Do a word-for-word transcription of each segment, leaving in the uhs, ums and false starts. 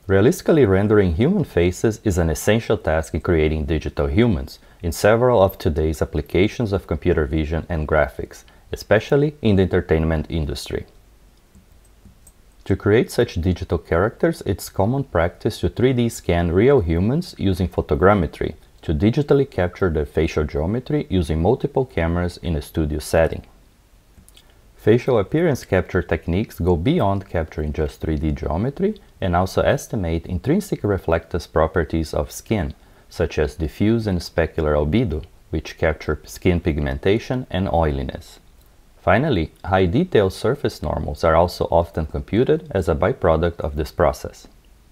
Realistically rendering human faces is an essential task in creating digital humans in several of today's applications of computer vision and graphics, especially in the entertainment industry. To create such digital characters, it's common practice to three D scan real humans using photogrammetry to digitally capture their facial geometry using multiple cameras in a studio setting. Facial appearance capture techniques go beyond capturing just three D geometry and also estimate intrinsic reflectance properties of skin, such as diffuse and specular albedo, which capture skin pigmentation and oiliness. Finally, high-detail surface normals are also often computed as a byproduct of this process.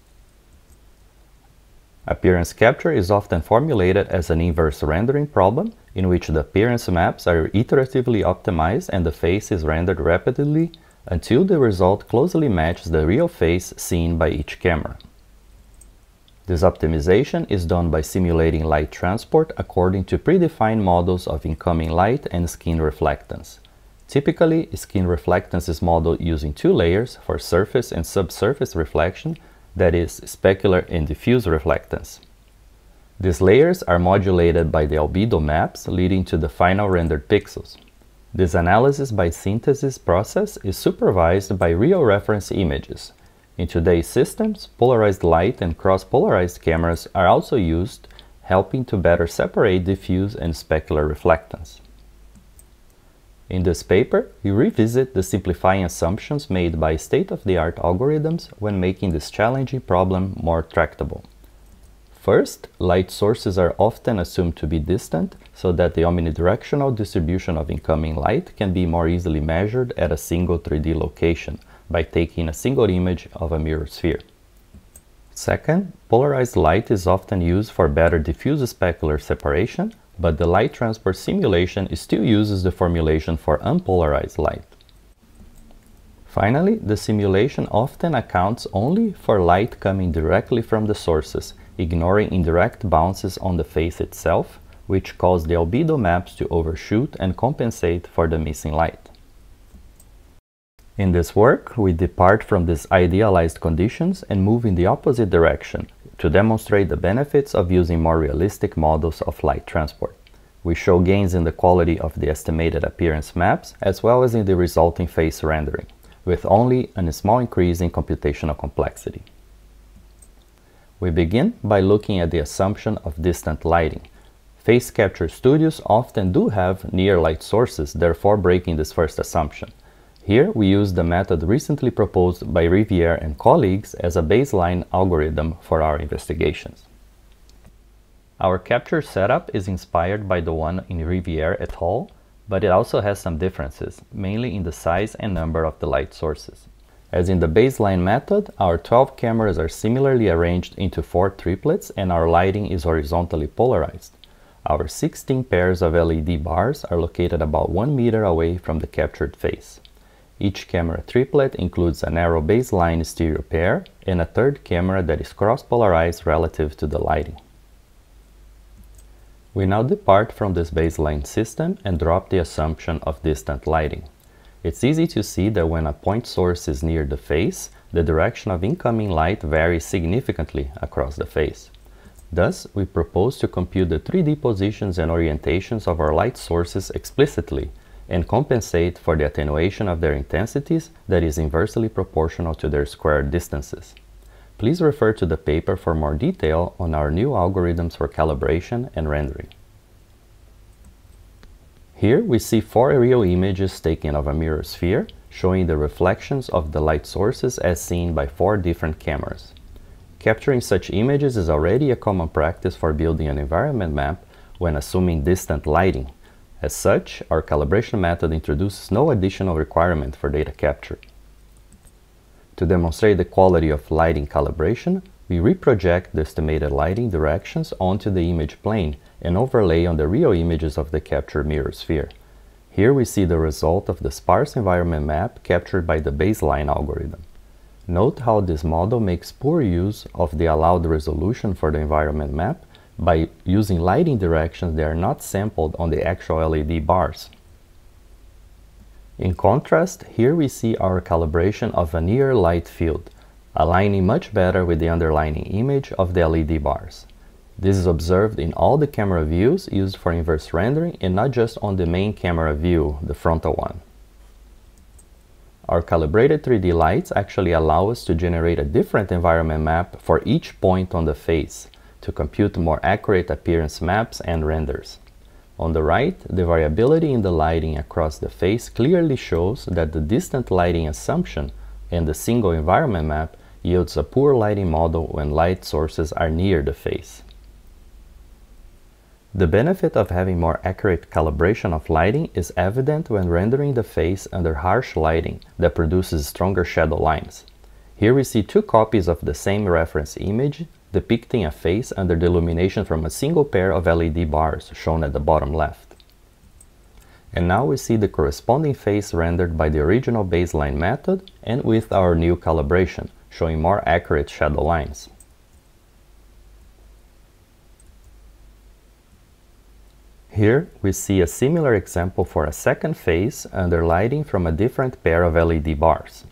Appearance capture is often formulated as an inverse rendering problem in which the appearance maps are iteratively optimized and the face is rendered rapidly until the result closely matches the real face seen by each camera. This optimization is done by simulating light transport according to predefined models of incoming light and skin reflectance. Typically, skin reflectance is modeled using two layers for surface and subsurface reflection, that is, specular and diffuse reflectance. These layers are modulated by the albedo maps, leading to the final rendered pixels. This analysis by synthesis process is supervised by real reference images. In today's systems, polarized light and cross-polarized cameras are also used, helping to better separate diffuse and specular reflectance. In this paper, we revisit the simplifying assumptions made by state-of-the-art algorithms when making this challenging problem more tractable. First, light sources are often assumed to be distant so that the omnidirectional distribution of incoming light can be more easily measured at a single three D location by taking a single image of a mirror sphere. Second, polarized light is often used for better diffuse specular separation, but the light transport simulation still uses the formulation for unpolarized light. Finally, the simulation often accounts only for light coming directly from the sources, ignoring indirect bounces on the face itself, which cause the albedo maps to overshoot and compensate for the missing light. In this work, we depart from these idealized conditions and move in the opposite direction to demonstrate the benefits of using more realistic models of light transport. We show gains in the quality of the estimated appearance maps as well as in the resulting face rendering, with only a small increase in computational complexity. We begin by looking at the assumption of distant lighting. Face capture studios often do have near light sources, therefore breaking this first assumption. Here we use the method recently proposed by Riviere and colleagues as a baseline algorithm for our investigations. Our capture setup is inspired by the one in Riviere et al., but it also has some differences, mainly in the size and number of the light sources. As in the baseline method, our twelve cameras are similarly arranged into four triplets and our lighting is horizontally polarized. Our sixteen pairs of L E D bars are located about one meter away from the captured face. Each camera triplet includes a narrow baseline stereo pair and a third camera that is cross-polarized relative to the lighting. We now depart from this baseline system and drop the assumption of distant lighting. It's easy to see that when a point source is near the face, the direction of incoming light varies significantly across the face. Thus, we propose to compute the three D positions and orientations of our light sources explicitly and compensate for the attenuation of their intensities that is inversely proportional to their squared distances. Please refer to the paper for more detail on our new algorithms for calibration and rendering. Here we see four real images taken of a mirror sphere, showing the reflections of the light sources as seen by four different cameras. Capturing such images is already a common practice for building an environment map when assuming distant lighting. As such, our calibration method introduces no additional requirement for data capture. To demonstrate the quality of lighting calibration, we reproject the estimated lighting directions onto the image plane and overlay on the real images of the captured mirror sphere. Here we see the result of the sparse environment map captured by the baseline algorithm. Note how this model makes poor use of the allowed resolution for the environment map by using lighting directions that are not sampled on the actual L E D bars. In contrast, here we see our calibration of a near light field. aligning much better with the underlying image of the L E D bars. This is observed in all the camera views used for inverse rendering and not just on the main camera view, the frontal one. Our calibrated three D lights actually allow us to generate a different environment map for each point on the face to compute more accurate appearance maps and renders. On the right, the variability in the lighting across the face clearly shows that the distant lighting assumption and the single environment map yields a poor lighting model when light sources are near the face. The benefit of having more accurate calibration of lighting is evident when rendering the face under harsh lighting that produces stronger shadow lines. Here we see two copies of the same reference image depicting a face under the illumination from a single pair of L E D bars shown at the bottom left. And now we see the corresponding face rendered by the original baseline method and with our new calibration, showing more accurate shadow lines. Here we see a similar example for a second face under lighting from a different pair of L E D bars.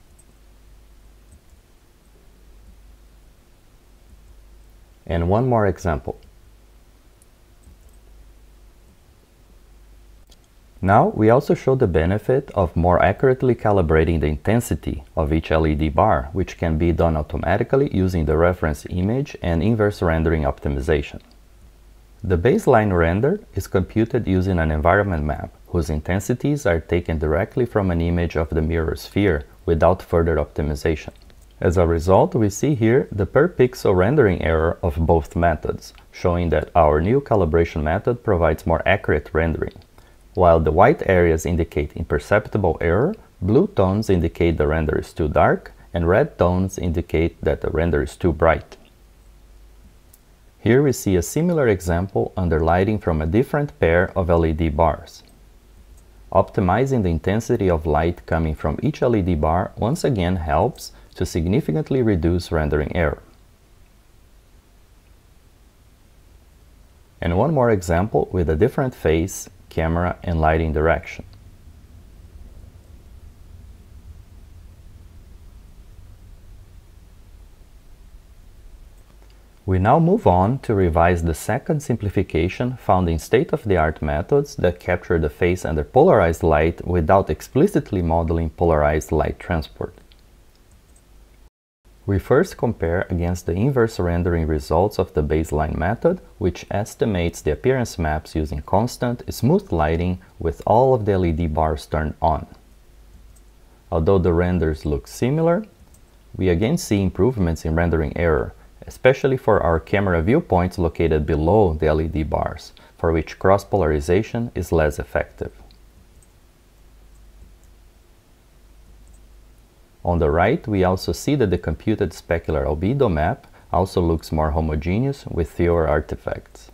And one more example. Now we also show the benefit of more accurately calibrating the intensity of each L E D bar, which can be done automatically using the reference image and inverse rendering optimization. The baseline render is computed using an environment map, whose intensities are taken directly from an image of the mirror sphere without further optimization. As a result, we see here the per pixel rendering error of both methods, showing that our new calibration method provides more accurate rendering. While the white areas indicate imperceptible error, blue tones indicate the render is too dark, and red tones indicate that the render is too bright. Here we see a similar example under lighting from a different pair of L E D bars. Optimizing the intensity of light coming from each L E D bar once again helps to significantly reduce rendering error. And one more example with a different face, camera, and lighting direction. We now move on to revise the second simplification found in state-of-the-art methods that capture the face under polarized light without explicitly modeling polarized light transport. We first compare against the inverse rendering results of the baseline method, which estimates the appearance maps using constant, smooth lighting with all of the L E D bars turned on. Although the renders look similar, we again see improvements in rendering error, especially for our camera viewpoints located below the L E D bars, for which cross-polarization is less effective. On the right, we also see that the computed specular albedo map also looks more homogeneous with fewer artifacts.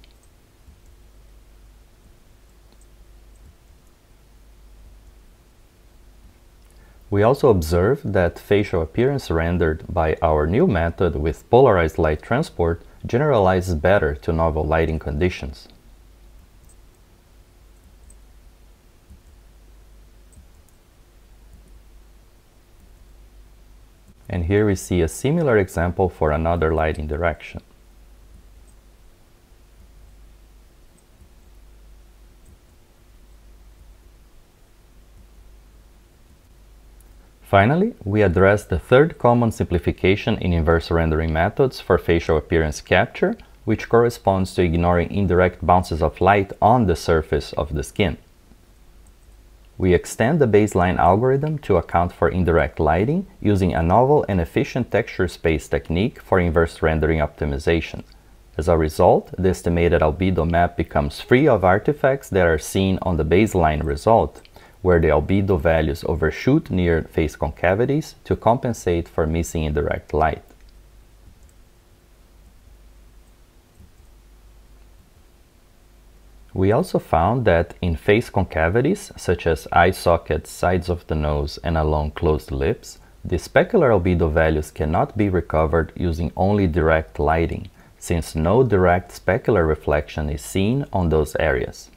We also observe that facial appearance rendered by our new method with polarized light transport generalizes better to novel lighting conditions. And here we see a similar example for another lighting direction. Finally, we address the third common simplification in inverse rendering methods for facial appearance capture, which corresponds to ignoring indirect bounces of light on the surface of the skin. We extend the baseline algorithm to account for indirect lighting using a novel and efficient texture space technique for inverse rendering optimization. As a result, the estimated albedo map becomes free of artifacts that are seen on the baseline result, where the albedo values overshoot near face concavities to compensate for missing indirect light. We also found that in face concavities, such as eye sockets, sides of the nose, and along closed lips, the specular albedo values cannot be recovered using only direct lighting, since no direct specular reflection is seen on those areas.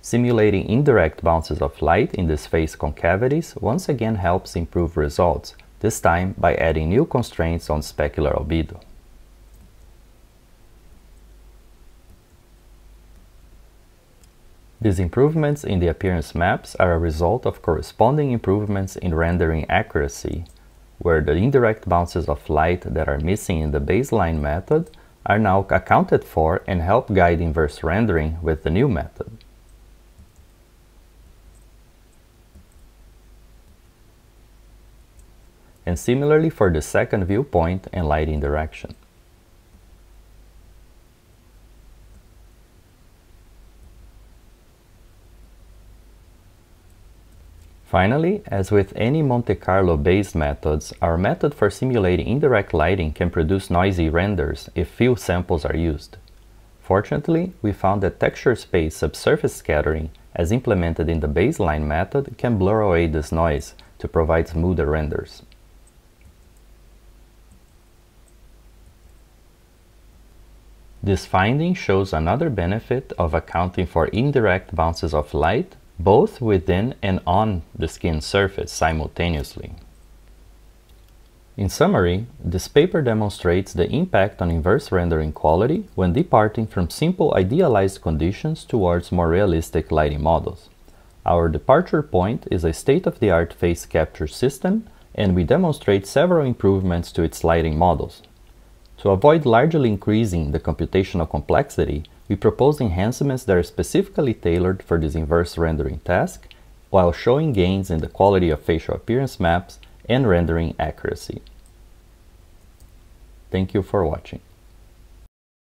Simulating indirect bounces of light in these face concavities once again helps improve results, this time by adding new constraints on specular albedo. These improvements in the appearance maps are a result of corresponding improvements in rendering accuracy, where the indirect bounces of light that are missing in the baseline method are now accounted for and help guide inverse rendering with the new method. And similarly for the second viewpoint and lighting direction. Finally, as with any Monte Carlo-based methods, our method for simulating indirect lighting can produce noisy renders if few samples are used. Fortunately, we found that texture space subsurface scattering, as implemented in the baseline method, can blur away this noise to provide smoother renders. This finding shows another benefit of accounting for indirect bounces of light both within and on the skin surface simultaneously. In summary, this paper demonstrates the impact on inverse rendering quality when departing from simple idealized conditions towards more realistic lighting models. Our departure point is a state-of-the-art face capture system, and we demonstrate several improvements to its lighting models. To avoid largely increasing the computational complexity, we propose enhancements that are specifically tailored for this inverse rendering task, while showing gains in the quality of facial appearance maps and rendering accuracy. Thank you for watching.